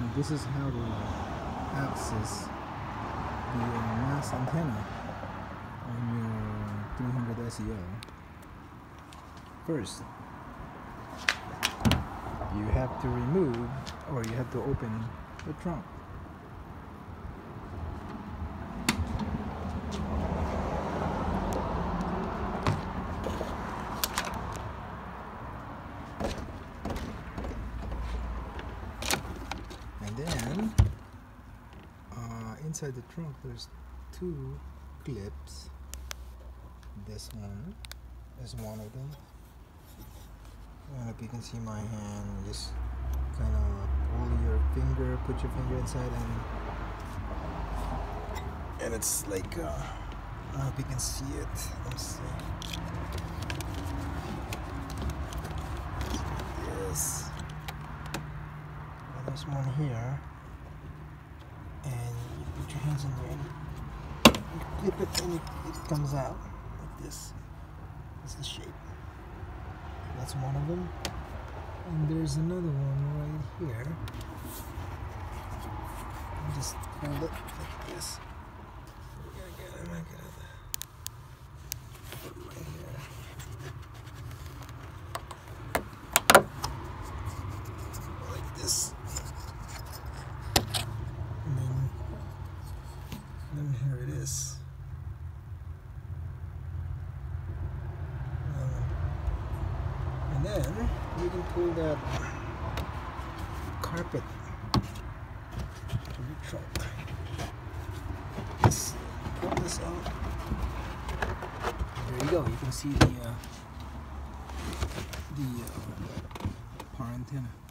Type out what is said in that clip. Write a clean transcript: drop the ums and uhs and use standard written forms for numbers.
this is how to access the mass antenna on your 300 SEL. First, you have to remove, or you have to open the trunk. And then inside the trunk there's two clips. This one is one of them. And if you can see my hand, just kind of pull your finger, put your finger inside, and it's like I don't know if you can see it. Let's see. This. There's one here, and you put your hands in there and you clip it, and it comes out like this. That's the shape. That's one of them, and there's another one right here. And just hold it like this. Put it right here. Like this. And then here it is. And then you can pull that carpet to your trunk. Just pull this out. There you go. You can see the power antenna.